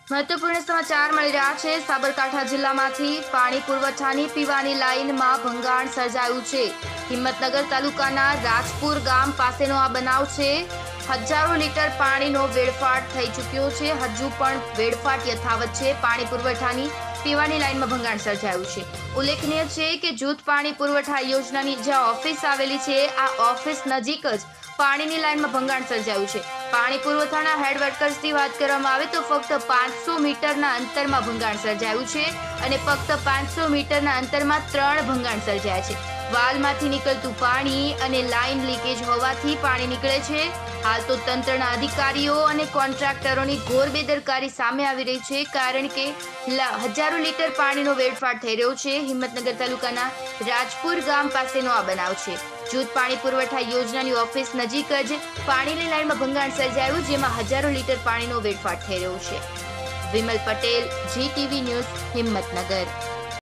મહત્વપૂર્ણ સમાચાર મળી રહ્યા છે। સાબરકાંઠા જિલ્લામાંથી પાણી પુરવઠાની પીવાની લાઇનમાં ભંગાણ સર્જાયું છે। હિંમતનગર તાલુકાના રાજપુર ગામ પાસેનો આ બનાવ છે। હજારો લીટર પાણીનો વેડફાટ થઈ ચૂક્યો છે। હજુ પણ વેડફાટ યથાવત છે। પાણી પુરવઠાની પીવાની લાઇનમાં ભંગાણ સર્જાયું છે। ઉલ્લેખનીય છે કે જૂથ પાણી પુરવઠા યોજનાની જ્યાં ઓફિસ આવેલી છે, આ ઓફિસ નજીક જ પાણીની લાઇનમાં ભંગાણ સર્જાયું છે। પાણી પુરવઠાના હેડ વર્કર્સની વાત કરવામાં આવે તો ફક્ત 500 મીટરના અંતરમાં ભંગાણ સર્જાયું છે અને ફક્ત 500 મીટરના અંતરમાં 3 ભંગાણ સર્જાયા છે। વાલમાંથી નીકળતું પાણી અને લાઇન લીકેજ હોવાથી પાણી નીકળે છે। હાલ તો તંત્રના અધિકારીઓ અને કોન્ટ્રાક્ટરોની ઘોર બેદરકારી સામે આવી રહી છે, કારણ કે હજારો લીટર પાણીનો વેડફાટ થઈ રહ્યો છે। હિંમતનગર તાલુકાના રાજપુર ગામ પાસેનો આ બનાવ છે। જૂથ પાણી પુરવઠા યોજનાની ઓફિસ નજીક જ પાણીની લાઇનમાં ભંગાણ સર્જાયું, જેમાં હજારો લીટર પાણીનો વેડફાટ થઈ રહ્યો છે। Vimal Patel, GTV news, Himmatnagar.